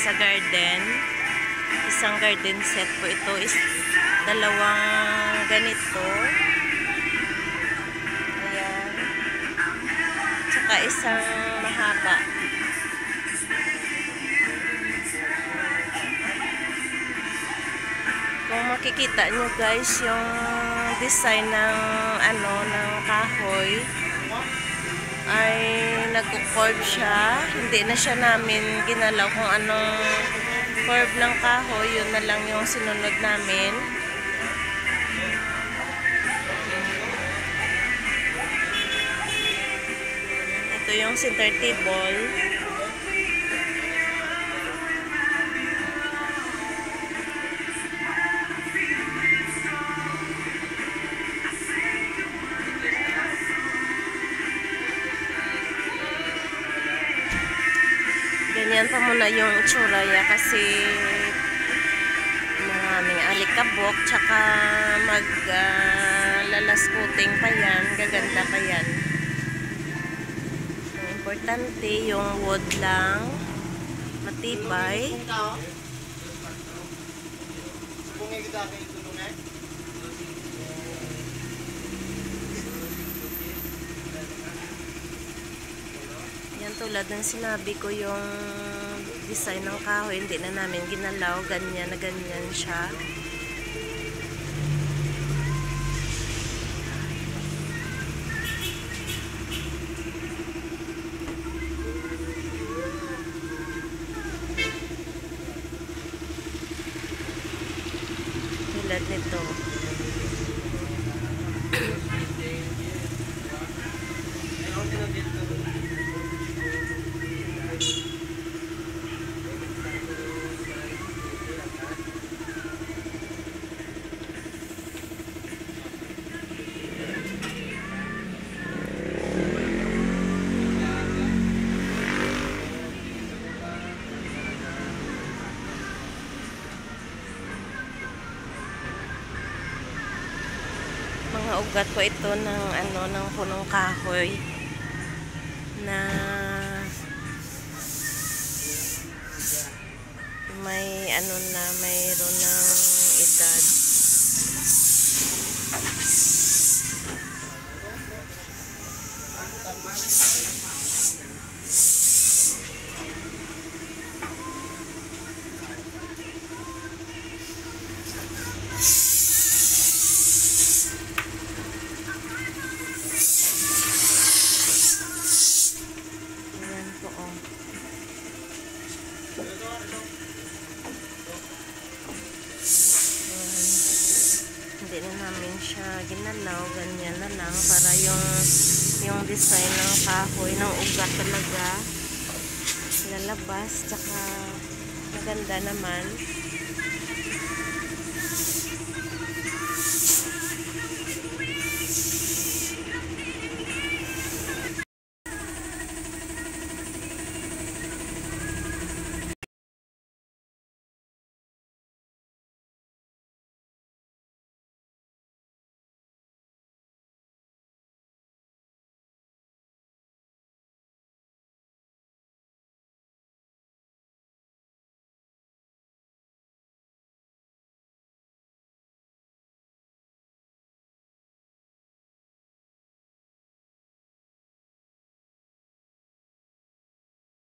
sa garden. Isang garden set po ito. Dalawang ganito. Ayan. Tsaka isang mahaba. Kung makikita nyo guys, yung design ng ng kahoy ay nagko-curve siya. Hindi na siya namin ginalaw kung anong curve ng kahoy. Yun na lang yung sinunod namin. Ito yung center table. Ganyan pa muna yung itsura ya kasi maraming alikabok, tsaka maglalasputing pa yan, gaganda pa yan. Ang importante yung wood lang, matibay. Yan, tulad ng sinabi ko, yung design ng kahoy hindi na namin ginalaw, ganyan na ganyan siya. Tulad nito. Mga ugat po ito ng ng punong kahoy na may mayroon ng edad. Hindi na namin siya ginalaw, ganyan na lang para yung design ng kahoy, ng ugat talaga lalabas, tsaka maganda naman.